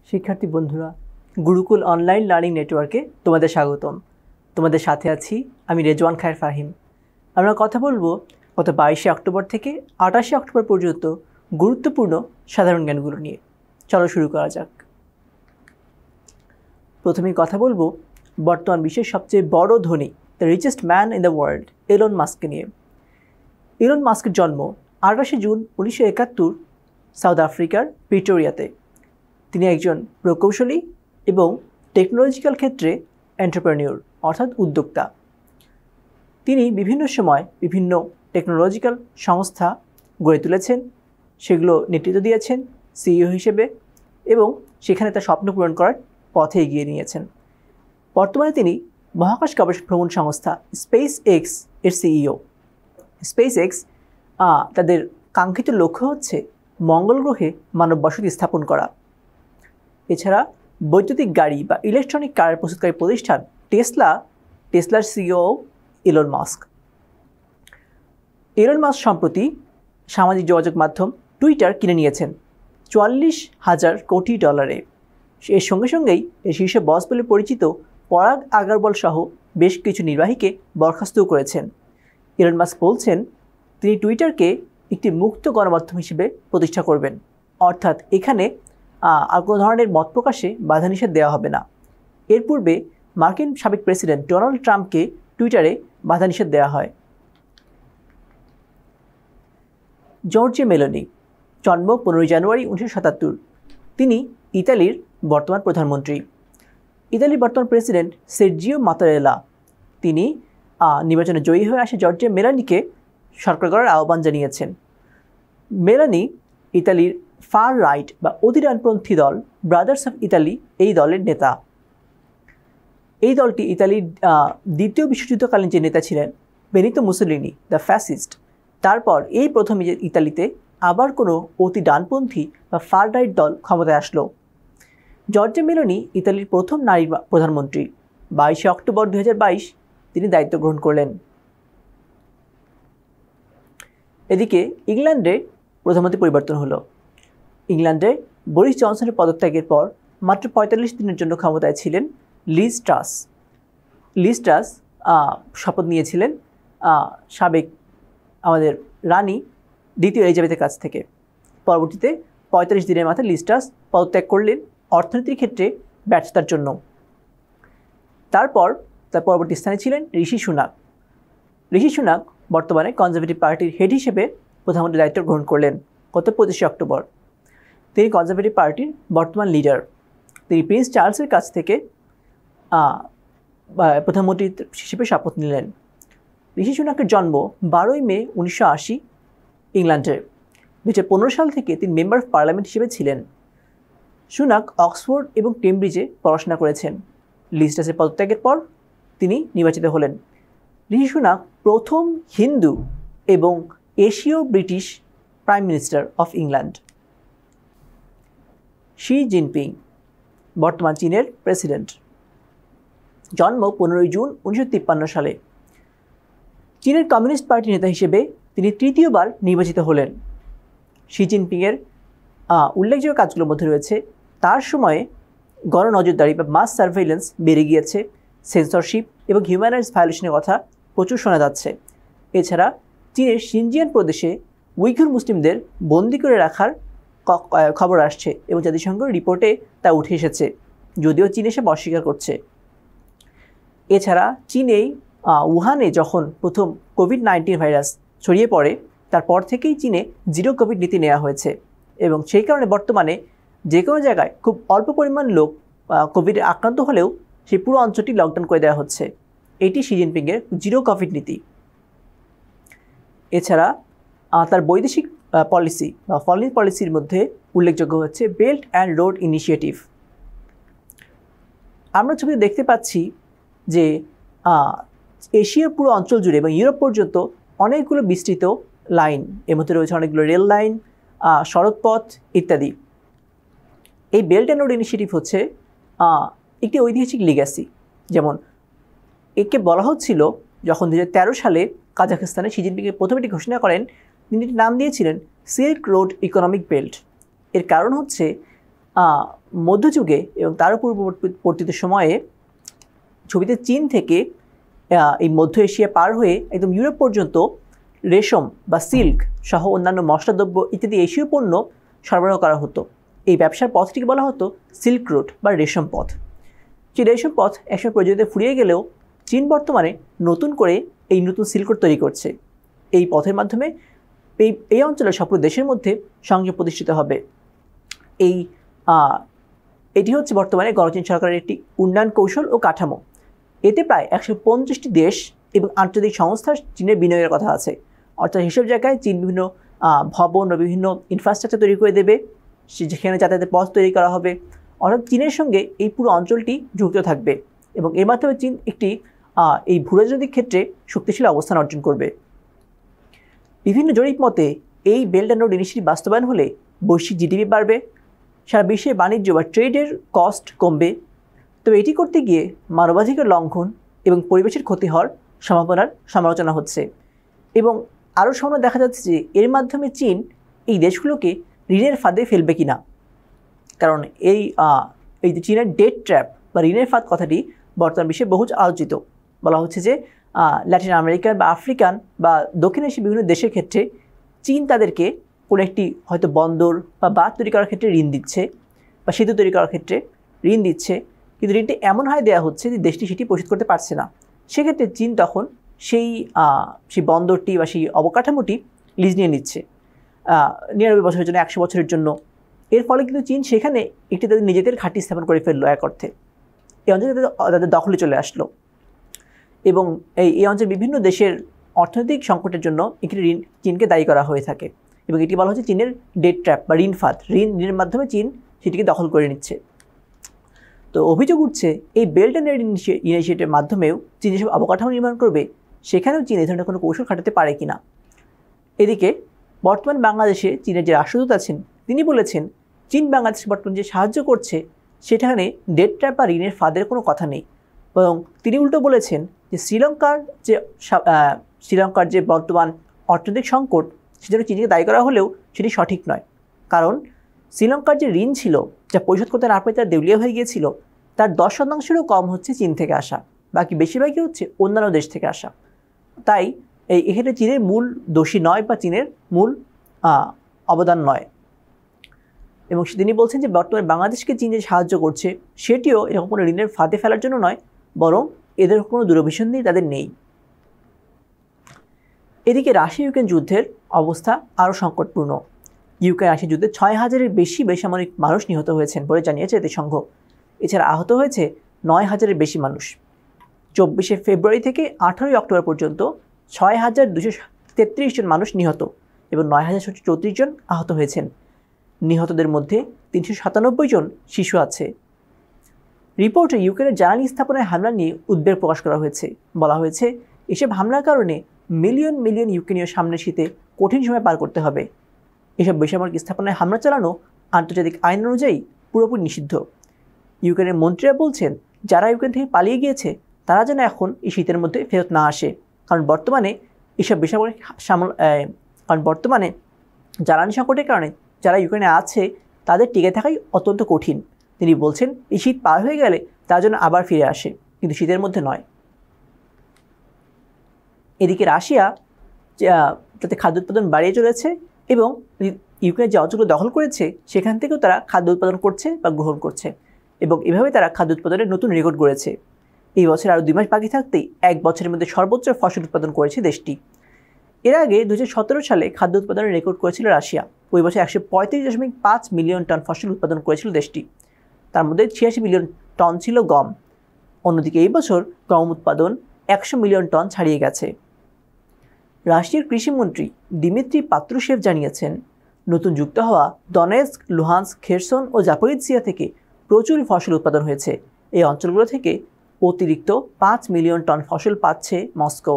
শিক্ষার্থী বন্ধুরা, Gurukul online learning নেটওয়ার্কে তোমাদের স্বাগতম। তোমাদের সাথে আছি আমি রেজওয়ান খায়ের ফাহিম। আমরা কথা বলবো গত 22শে অক্টোবর থেকে 28শে অক্টোবর পর্যন্ত গুরুত্বপূর্ণ সাধারণ জ্ঞানগুলো নিয়ে। চলো শুরু করা যাক। প্রথমেই কথা বলবো বর্তমান বিশ্বের সবচেয়ে বড় ধনী, the richest man in the world, Elon মাস্ককে নিয়ে। এলন মাস্কের জন্ম 28শে জুন 1971 সাউথ আফ্রিকার প্রিটোরিয়াতে। তিনি একজন প্রকৌশলী এবং টেকনোলজিক্যাল ক্ষেত্রে এন্টারপ্রেনিউর অর্থাৎ উদ্যোক্তা। তিনি বিভিন্ন সময় বিভিন্ন টেকনোলজিক্যাল সংস্থা গড়ে তুলেছেন, সেগুলো নেতৃত্ব দিয়েছেন সিইও হিসেবে এবং সেখানে তার স্বপ্ন পূরণ করার পথে এগিয়ে নিয়েছেন। বর্তমানে তিনি মহাকাশ গবেষণা ভ্রমণ সংস্থা স্পেস এক্স এর সিইও। স্পেস এক্স তাদের কাঙ্ক্ষিত লক্ষ্য হচ্ছে মঙ্গল গ্রহে মানব বসতি স্থাপন করা। এছাড়া বৈদ্যুতিক গাড়ি বা ইলেকট্রনিক কার প্রস্তুতকারী প্রতিষ্ঠান টেসলার CEO Elon Musk. Elon Musk সম্প্রতি সামাজিক যোগাযোগ মাধ্যম টুইটার কিনে নিয়েছেন $44,000 কোটি। এর সঙ্গে সঙ্গেই এই শীর্ষ বস বলে পরিচিত পরাগ আগারওয়াল সহ বেশ কিছু নির্বাহীকে বরখাস্তও করেছেন। এলন মাস্ক বলছেন তিনি টুইটারকে একটি মুক্ত গণমাধ্যম হিসেবে প্রতিষ্ঠা করবেন, অর্থাৎ এখানে আর কোনো ধরনের মত প্রকাশে বাধা নিষেধ দেওয়া হবে না। এর পূর্বে মার্কিন সাবেক প্রেসিডেন্ট ডোনাল্ড ট্রাম্পকে টুইটারে বাধা নিষেধ দেওয়া হয়। জর্জিয়া মেলোনি, জন্ম 15 জানুয়ারি 1977। তিনি ইতালির বর্তমান প্রধানমন্ত্রী। ইতালির বর্তমান প্রেসিডেন্ট সের্জিও মাত্তারেল্লা তিনি নির্বাচনে জয়ী হয়ে আসে জর্জিয়া মেলোনিকে সরকার গড়ার আহ্বান জানিয়েছেন। মেলোনি ইতালির ফার রাইট বা অতি ডানপন্থী দল ব্রাদার্স অফ ইতালি এই দলের নেতা। এই দলটি ইতালির দ্বিতীয় বিশ্বযুদ্ধকালীন যে নেতা ছিলেন বেনিতো মুসোলিনি দ্য ফ্যাসিস্ট, তারপর এই প্রথম ইতালিতে আবার কোনো অতি ডানপন্থী বা ফার রাইট দল ক্ষমতায় আসলো। জর্জিয়া মেলোনি ইতালির প্রথম নারী প্রধানমন্ত্রী। 22শে অক্টোবর 2022 তিনি দায়িত্ব গ্রহণ করলেন। এদিকে ইংল্যান্ডে প্রধানমন্ত্রী পরিবর্তন হলো। ইংল্যান্ডে বরিস জনসনের পদত্যাগের পর মাত্র 45 দিনের জন্য ক্ষমতায় ছিলেন লিজ ট্রাস। লিজ ট্রাস শপথ নিয়েছিলেন সাবেক আমাদের রানী দ্বিতীয় এলিজাবেথের কাছ থেকে। পরবর্তীতে 45 দিনের মাথায় লিজ ট্রাস পদত্যাগ করলেন অর্থনীতির ক্ষেত্রে ব্যর্থতার জন্য। তারপর তার পরবর্তী স্থানে ছিলেন ঋষি সুনাক। ঋষি সুনাক বর্তমানে কনজারভেটিভ পার্টির হেড হিসেবে প্রধানমন্ত্রীর দায়িত্ব গ্রহণ করলেন গত 25শে অক্টোবর। তিনি কনজারভেটিভ পার্টির বর্তমান লিডার। তিনি প্রিন্স চার্লসের কাছ থেকে প্রধানমন্ত্রী হিসেবে শপথ নিলেন। ঋষি সুনাকের জন্ম 12ই মে 1980 ইংল্যান্ডে। 2015 সাল থেকে তিনি মেম্বার অফ পার্লামেন্ট হিসেবে ছিলেন। সুনাক অক্সফোর্ড এবং কেমব্রিজে পড়াশোনা করেছেন। লিজ ট্রাসের পদত্যাগের পর তিনি নির্বাচিত হলেন। ঋষি সুনাক প্রথম হিন্দু এবং এশীয় British prime minister of England. Xi Jinping, বর্তমান চীনের প্রেসিডেন্ট। জন্ম 15 জুন 1953 সালে। চীনের কমিউনিস্ট পার্টির নেতা হিসেবে তিনি তৃতীয়বার নির্বাচিত হলেন। শি জিনপিংয়ের উল্লেখযোগ্য কাজগুলোর মধ্যে রয়েছে তার সময়ে গণনজরদারি বা মাস সার্ভেইলেন্স বেড়ে গিয়েছে, সেন্সরশিপ এবং হিউম্যান রাইটস ভায়োলেশনের কথা প্রচুর শোনা যাচ্ছে। এছাড়া চীনের সিনজিয়ান প্রদেশে উইঘুর মুসলিমদের বন্দি করে রাখার খবর আসছে এবং জাতিসংঘ রিপোর্টে তা উঠে এসেছে, যদিও চীন এসব অস্বীকার করছে। এছাড়া চীনেই উহানে যখন প্রথম কোভিড-19 ভাইরাস ছড়িয়ে পড়ে তারপর থেকেই চীনে জিরো কোভিড নীতি নেওয়া হয়েছে এবং সেই কারণে বর্তমানে যে কোনো জায়গায় খুব অল্প পরিমাণ লোক কোভিডে আক্রান্ত হলেও সেই পুরো অঞ্চলটি লকডাউন করে দেওয়া হচ্ছে। এটি শি জিনপিংয়ের জিরো কোভিড নীতি। এছাড়া তার বৈদেশিক পলিসি বা ফরেন পলিসির মধ্যে উল্লেখযোগ্য হচ্ছে বেল্ট অ্যান্ড রোড ইনিশিয়েটিভ। আমরা ছবিতে দেখতে পাচ্ছি যে এশিয়ার পুরো অঞ্চল জুড়ে এবং ইউরোপ পর্যন্ত অনেকগুলো বিস্তৃত লাইন, এর মধ্যে রয়েছে অনেকগুলো রেল লাইন, সড়কপথ ইত্যাদি। এই বেল্ট অ্যান্ড রোড ইনিশিয়েটিভ হচ্ছে একটি ঐতিহাসিক লিগ্যাসি। যেমন একে বলা হচ্ছিল যখন 2013 সালে কাজাখস্তানে শি জিনপিংয়ের প্রথম এটি ঘোষণা করেন, তিনি নাম দিয়েছিলেন সিল্ক রোড ইকোনমিক বেল্ট। এর কারণ হচ্ছে মধ্যযুগে এবং তার পূর্ববর্তী সময়ে ছবিতে চীন থেকে এই মধ্য এশিয়া পার হয়ে একদম ইউরোপ পর্যন্ত রেশম বা সিল্ক সহ অন্যান্য মশলাদ্রব্য ইত্যাদি এশীয় পণ্য সরবরাহ করা হতো। এই ব্যবসার পথটিকে বলা হতো সিল্ক রুট বা রেশম পথ। যে রেশম পথ একসময় প্রয়োজনীয়তা ফুরিয়ে গেলেও চীন বর্তমানে নতুন করে এই নতুন সিল্ক রুট তৈরি করছে। এই পথের মাধ্যমে এই অঞ্চলের সব দেশের মধ্যে সংযোগ প্রতিষ্ঠিত হবে। এটি হচ্ছে বর্তমানে গণচীন সরকারের একটি উন্নয়ন কৌশল ও কাঠামো। এতে প্রায় 150টি দেশ এবং আন্তর্জাতিক সংস্থার চীনের বিনিয়োগের কথা আছে। অর্থাৎ সেসব জায়গায় চীন বিভিন্ন ভবন ও বিভিন্ন ইনফ্রাস্ট্রাকচার তৈরি করে দেবে, যেখানে যাতায়াতের পথ তৈরি করা হবে। অর্থাৎ চীনের সঙ্গে এই পুরো অঞ্চলটি যুক্ত থাকবে এবং এর মাধ্যমে চীন একটি এই ভূরাজনৈতিক ক্ষেত্রে শক্তিশালী অবস্থান অর্জন করবে। বিভিন্ন জরিপ মতে এই বেল্ট অ্যান্ড রোড ইনিশিয়েটিভ বাস্তবায়ন হলে বৈশ্বিক জিডিপি বাড়বে, সারা বিশ্বে বাণিজ্য বা ট্রেডের কস্ট কমবে। তবে এটি করতে গিয়ে মানবাধিকার লঙ্ঘন এবং পরিবেশের ক্ষতি হওয়ার সম্ভাবনার সমালোচনা হচ্ছে এবং আরও সম্ভাবনা দেখা যাচ্ছে যে এর মাধ্যমে চীন এই দেশগুলোকে ঋণের ফাঁদে ফেলবে কিনা। কারণ এই যে চীনের ডেট ট্র্যাপ বা ঋণের ফাঁদ কথাটি বর্তমান বিশ্বে বহু আলোচিত। বলা হচ্ছে যে ল্যাটিন আমেরিকান বা আফ্রিকান বা দক্ষিণ এশিয়ার বিভিন্ন দেশের ক্ষেত্রে চীন তাদেরকে কোনো একটি হয়তো বন্দর বা বাঁধ তৈরি করার ক্ষেত্রে ঋণ দিচ্ছে বা সেতু তৈরি করার ক্ষেত্রে ঋণ দিচ্ছে, কিন্তু ঋণটি এমন হারে দেওয়া হচ্ছে যে দেশটি সেটি পরিশোধ করতে পারছে না। সেক্ষেত্রে চীন তখন সেই বন্দরটি বা সেই অবকাঠামোটি লিজ নিয়ে নিচ্ছে 99 বছরের জন্য, 100 বছরের জন্য। এর ফলে কিন্তু চীন সেখানে একটি তাদের নিজেদের ঘাঁটি স্থাপন করে ফেললো এক অর্থে। এই অঞ্চলে তাদের দখলে চলে আসলো এবং এই অঞ্চলের বিভিন্ন দেশের অর্থনৈতিক সংকটের জন্য একটি ঋণ চীনকে দায়ী করা হয়ে থাকে এবং এটি বলা হচ্ছে চীনের ডেট ট্র্যাপ বা ঋণ ফাঁদ। ঋণের মাধ্যমে চীন সেটিকে দখল করে নিচ্ছে। তো অভিযোগ উঠছে এই বেল্ট অ্যান্ড রোড ইনিশিয়েটিভের মাধ্যমেও চীন যেসব অবকাঠামো নির্মাণ করবে সেখানেও চীন এই ধরনের কোনো কৌশল খাটাতে পারে কিনা। এদিকে বর্তমান বাংলাদেশে চীনের যে রাষ্ট্রদূত আছেন তিনি বলেছেন চীন বাংলাদেশ বর্তমান যে সাহায্য করছে সেখানে ডেট ট্র্যাপ বা ঋণের ফাঁদের কোনো কথা নেই, বরং তিনি উল্টো বলেছেন যে শ্রীলঙ্কার যে বর্তমান অর্থনৈতিক সংকট সেজন্য চীনকে দায়ী করা হলেও সেটি সঠিক নয়। কারণ শ্রীলঙ্কার যে ঋণ ছিল যা পরিশোধ করতে না পেরে তারা দেউলিয়া হয়ে গিয়েছিল, তার 10% কম হচ্ছে চীন থেকে আসা, বাকি বেশিরভাগই হচ্ছে অন্যান্য দেশ থেকে আসা। তাই এক্ষেত্রে চীনের মূল দোষী নয় বা চীনের মূল অবদান নয়। এবং তিনি বলছেন যে বর্তমানে বাংলাদেশকে চীন যে সাহায্য করছে সেটিও এরকম কোনো ঋণের ফাঁদে ফেলার জন্য নয়, বরং এদের কোনো দূরভিসন্ধি তাদের নেই। এদিকে রাশিয়া ইউক্রেন যুদ্ধের অবস্থা আরও সংকটপূর্ণ। ইউক্রেন রাশিয়া যুদ্ধে 6000-এর বেশি বেসামরিক মানুষ নিহত হয়েছেন বলে জানিয়েছে জাতিসংঘ। এছাড়া আহত হয়েছে 9000-এর বেশি মানুষ। 24শে ফেব্রুয়ারি থেকে 18ই অক্টোবর পর্যন্ত 6233 জন মানুষ নিহত এবং 9734 জন আহত হয়েছেন। নিহতদের মধ্যে 397 জন শিশু আছে। রিপোর্টে ইউক্রেনের জ্বালানি স্থাপনায় হামলা নিয়ে উদ্বেগ প্রকাশ করা হয়েছে। বলা হয়েছে এসব হামলার কারণে মিলিয়ন মিলিয়ন ইউক্রেনীয় সামনের শীতে কঠিন সময় পার করতে হবে। এসব বেসামরিক স্থাপনায় হামলা চালানো আন্তর্জাতিক আইন অনুযায়ী পুরোপুরি নিষিদ্ধ। ইউক্রেনের মন্ত্রীরা বলছেন যারা ইউক্রেন থেকে পালিয়ে গিয়েছে তারা যেন এখন এই শীতের মধ্যে ফেরত না আসে, কারণ বর্তমানে এইসব বেসামরিক বর্তমানে জ্বালানি সংকটের কারণে যারা ইউক্রেনে আছে তাদের টিকে থাকাই অত্যন্ত কঠিন। তিনি বলছেন এই শীত পার হয়ে গেলে তারা যেন আবার ফিরে আসে, কিন্তু শীতের মধ্যে নয়। এদিকে রাশিয়া যাতে খাদ্য উৎপাদন বাড়িয়ে চলেছে এবং ইউক্রেনের যে অঞ্চলগুলো দখল করেছে সেখান থেকেও তারা খাদ্য উৎপাদন করছে বা গ্রহণ করছে এবং এভাবে তারা খাদ্য উৎপাদনের নতুন রেকর্ড গড়েছে। এই বছর আরও 2 মাস বাকি থাকতেই 1 বছরের মধ্যে সর্বোচ্চ ফসল উৎপাদন করেছে দেশটি। এর আগে 2017 সালে খাদ্য উৎপাদনের রেকর্ড করেছিল রাশিয়া। ওই বছর 135.5 মিলিয়ন টন ফসল উৎপাদন করেছিল দেশটি, তার মধ্যে 86 মিলিয়ন টন ছিল গম। অন্যদিকে এই বছর গম উৎপাদন 100 মিলিয়ন টন ছাড়িয়ে গেছে। রাশিয়ার কৃষিমন্ত্রী দিমিত্রি পাত্রুশেভ জানিয়েছেন নতুন যুক্ত হওয়া দনেস্ক, লুহান্স্ক, খেরসন ও জাপোরিজিয়া থেকে প্রচুর ফসল উৎপাদন হয়েছে। এই অঞ্চলগুলো থেকে অতিরিক্ত 5 মিলিয়ন টন ফসল পাচ্ছে মস্কো।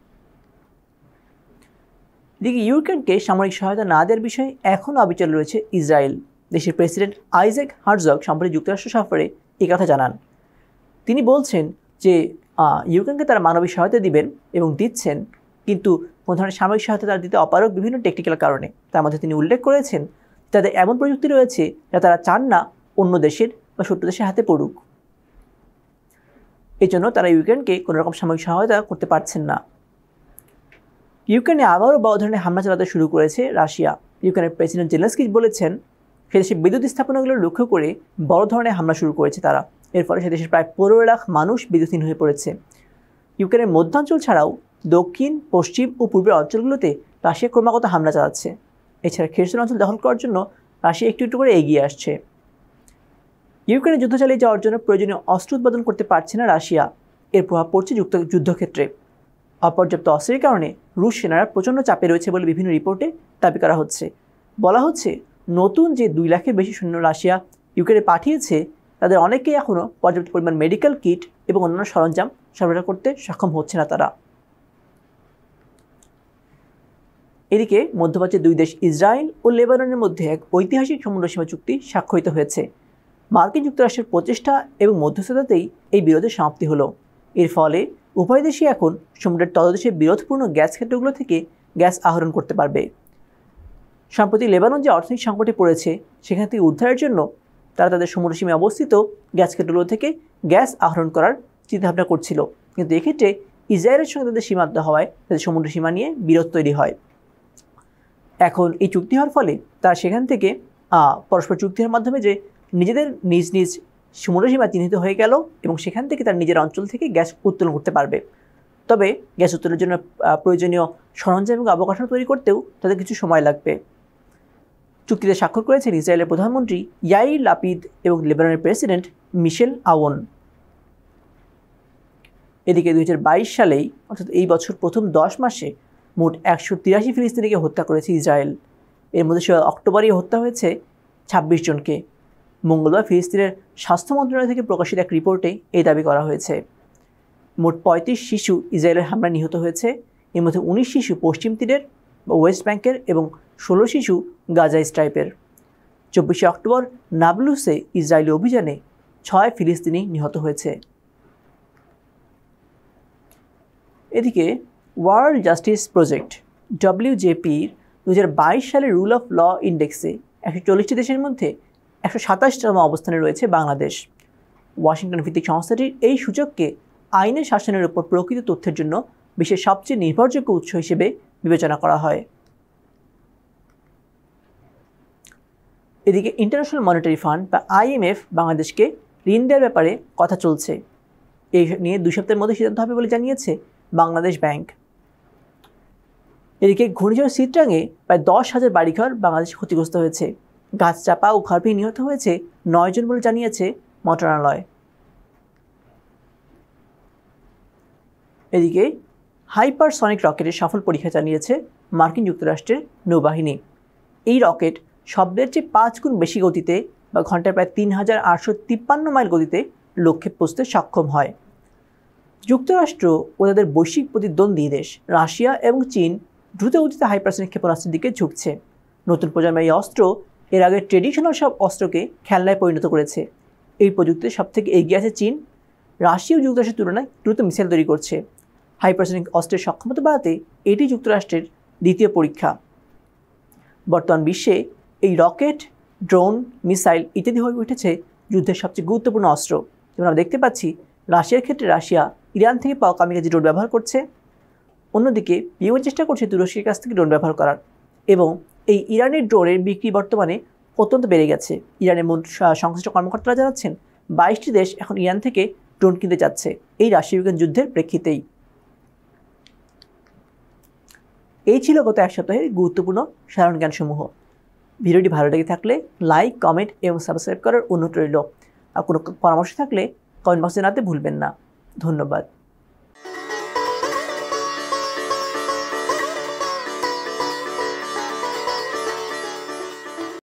এদিকে ইউক্রেনকে সামরিক সহায়তা না দেওয়ার বিষয়ে এখনও অবিচল রয়েছে ইসরায়েল। দেশের প্রেসিডেন্ট আইজ্যাক হার্জগ সম্প্রতি যুক্তরাষ্ট্র সফরে এই কথা জানান। তিনি বলছেন যে ইউক্রেনকে তারা মানবিক সহায়তা দিবেন এবং দিচ্ছেন, কিন্তু কোনো ধরনের সামরিক সহায়তা তারা দিতে অপারগ বিভিন্ন টেকনিক্যাল কারণে। তার মধ্যে তিনি উল্লেখ করেছেন তাদের এমন প্রযুক্তি রয়েছে যা তারা চান না অন্য দেশের বা শত্রু দেশের হাতে পড়ুক। এই জন্য তারা ইউক্রেনকে কোনো রকম সামরিক সহায়তা করতে পারছেন না। ইউক্রেনে আবারও বড় ধরনের হামলা চালাতে শুরু করেছে রাশিয়া। ইউক্রেনের প্রেসিডেন্ট জেলেনস্কি বলেছেন সে দেশের বিদ্যুৎ স্থাপনাগুলো লক্ষ্য করে বড় ধরনের হামলা শুরু করেছে তারা। এর ফলে সে দেশের প্রায় 15 লাখ মানুষ বিদ্যুৎহীন হয়ে পড়েছে। ইউক্রেনের মধ্যাঞ্চল ছাড়াও দক্ষিণ, পশ্চিম ও পূর্বের অঞ্চলগুলোতে রাশিয়া ক্রমাগত হামলা চালাচ্ছে। এছাড়া খেরসন অঞ্চল দখল করার জন্য রাশিয়া একটু একটু করে এগিয়ে আসছে। ইউক্রেনে যুদ্ধ চালিয়ে যাওয়ার জন্য প্রয়োজনীয় অস্ত্র উৎপাদন করতে পারছে না রাশিয়া। এর প্রভাব পড়ছে যুদ্ধক্ষেত্রে। অপর্যাপ্ত অস্ত্রের কারণে রুশ সেনারা প্রচণ্ড চাপে রয়েছে বলে বিভিন্ন রিপোর্টে দাবি করা হচ্ছে। বলা হচ্ছে নতুন যে 2 লাখের বেশি সৈন্য রাশিয়া ইউক্রেনে পাঠিয়েছে তাদের অনেকেই এখনও পর্যাপ্ত পরিমাণ মেডিকেল কিট এবং অন্যান্য সরঞ্জাম সরবরাহ করতে সক্ষম হচ্ছে না তারা। এদিকে মধ্যপ্রাচ্যের 2 দেশ ইসরায়েল ও লেবাননের মধ্যে এক ঐতিহাসিক সমুদ্রসীমা চুক্তি স্বাক্ষরিত হয়েছে। মার্কিন যুক্তরাষ্ট্রের প্রচেষ্টা এবং মধ্যস্থতাতেই এই বিরোধের সমাপ্তি হলো। এর ফলে উভয় দেশই এখন সমুদ্রের তলদেশে বিরোধপূর্ণ গ্যাস ক্ষেত্রগুলো থেকে গ্যাস আহরণ করতে পারবে। সম্প্রতি লেবানন যে অর্থনৈতিক সংকটে পড়েছে সেখান থেকে উদ্ধারের জন্য তারা তাদের সমুদ্রসীমায় অবস্থিত গ্যাস ক্ষেত্রগুলো থেকে গ্যাস আহরণ করার চিন্তাভাবনা করছিল, কিন্তু এক্ষেত্রে ইসরায়েলের সঙ্গে তাদের সীমান্ত হওয়ায় তাদের সমুদ্রসীমা নিয়ে বিরোধ তৈরি হয়। এখন এই চুক্তি হওয়ার ফলে তারা সেখান থেকে পরস্পর চুক্তি হওয়ার মাধ্যমে যে নিজেদের নিজ নিজ সমুদ্রসীমা চিহ্নিত হয়ে গেল এবং সেখান থেকে তার নিজের অঞ্চল থেকে গ্যাস উত্তোলন করতে পারবে। তবে গ্যাস উত্তোলনের জন্য প্রয়োজনীয় সরঞ্জাম এবং অবকাঠামো তৈরি করতেও তাদের কিছু সময় লাগবে। চুক্তিতে স্বাক্ষর করেছেন ইসরায়েলের প্রধানমন্ত্রী ইয়াইর লাপিদ এবং লেবাননের প্রেসিডেন্ট মিশেল আওন। এদিকে 2022 সালেই অর্থাৎ এই বছর প্রথম 10 মাসে মোট 183 ফিলিস্তিনিকে হত্যা করেছে ইসরায়েল। এর মধ্যে অক্টোবরেই হত্যা হয়েছে 26 জনকে। মঙ্গলবার ফিলিস্তিনের স্বাস্থ্য মন্ত্রণালয় থেকে প্রকাশিত এক রিপোর্টে এই দাবি করা হয়েছে। মোট 35 শিশু ইসরায়েলের হামলায় নিহত হয়েছে। এর মধ্যে 19 শিশু পশ্চিম তীরের বা ওয়েস্ট ব্যাংকের এবং 16 শিশু গাজা স্ট্রাইপের। 24 অক্টোবর নাবলুসে ইসরায়েলি অভিযানে 6 ফিলিস্তিনি নিহত হয়েছে। এদিকে ওয়ার্ল্ড জাস্টিস প্রজেক্ট WJPর 2022 সালের রুল অফ ল ইন্ডেক্সে 140টি দেশের মধ্যে 127তম অবস্থানে রয়েছে বাংলাদেশ। ওয়াশিংটন ভিত্তিক সংস্থাটির এই সূচককে আইনের শাসনের উপর প্রকৃত তথ্যের জন্য বিশ্বের সবচেয়ে নির্ভরযোগ্য উৎস হিসেবে বিবেচনা করা হয়। এদিকে ইন্টারন্যাশনাল মনিটারি ফান্ড বা IMF বাংলাদেশকে ঋণ দেওয়ার ব্যাপারে কথা চলছে। এই নিয়ে 2 সপ্তাহের মধ্যে সিদ্ধান্ত হবে বলে জানিয়েছে বাংলাদেশ ব্যাংক। এদিকে ঘূর্ণিঝড় সিট্রাঙে প্রায় 10,000 বাড়িঘর বাংলাদেশে ক্ষতিগ্রস্ত হয়েছে। গাছ চাপা ও ঘর ভেঙে নিহত হয়েছে 9 জন বলে জানিয়েছে মন্ত্রণালয়। এদিকে হাইপারসনিক রকেটের সফল পরীক্ষা চালিয়েছে মার্কিন যুক্তরাষ্ট্রের নৌবাহিনী। এই রকেট শব্দের চেয়ে 5 গুণ বেশি গতিতে বা ঘন্টায় প্রায় 3853 মাইল গতিতে লক্ষ্যে পৌঁছতে সক্ষম হয়। যুক্তরাষ্ট্র ও তাদের বৈশ্বিক প্রতিদ্বন্দ্বী দেশ রাশিয়া এবং চীন দ্রুত গতিতে হাইপারসনিক ক্ষেপণাস্ত্রের দিকে ঝুঁকছে। নতুন প্রজন্মের এই অস্ত্র এর আগে ট্রেডিশনাল সব অস্ত্রকে খেলনায় পরিণত করেছে। এই প্রযুক্তিতে সবথেকে এগিয়ে আছে চীন। রাশিয়া ও যুক্তরাষ্ট্রের তুলনায় দ্রুত মিসাইল তৈরি করছে। হাইপারসনিক অস্ত্রের সক্ষমতা বাড়াতে এটি যুক্তরাষ্ট্রের দ্বিতীয় পরীক্ষা। বর্তমান বিশ্বে এই রকেট, ড্রোন, মিসাইল ইত্যাদি হয়ে উঠেছে যুদ্ধের সবচেয়ে গুরুত্বপূর্ণ অস্ত্র। যেমন আমরা দেখতে পাচ্ছি রাশিয়ার ক্ষেত্রে রাশিয়া ইরান থেকে পাওয়া কামিকাজি ড্রোন ব্যবহার করছে। অন্যদিকে ইউক্রেন চেষ্টা করছে তুরস্কের কাছ থেকে ড্রোন ব্যবহার করার, এবং এই ইরানের ড্রোনের বিক্রি বর্তমানে অত্যন্ত বেড়ে গেছে। ইরানের সংশ্লিষ্ট কর্মকর্তারা জানাচ্ছেন 22টি দেশ এখন ইরান থেকে ড্রোন কিনতে যাচ্ছে এই রাশিয়া ইউক্রেন যুদ্ধের প্রেক্ষিতেই। এই ছিল গত এক সপ্তাহের গুরুত্বপূর্ণ সাধারণ জ্ঞানসমূহ। ভিডিওটি ভালো লেগে থাকলে লাইক, কমেন্ট এবং সাবস্ক্রাইব করার অনুরোধ রইল। আর কোনো পরামর্শ থাকলে কমেন্ট বক্সে জানাতে ভুলবেন না। ধন্যবাদ।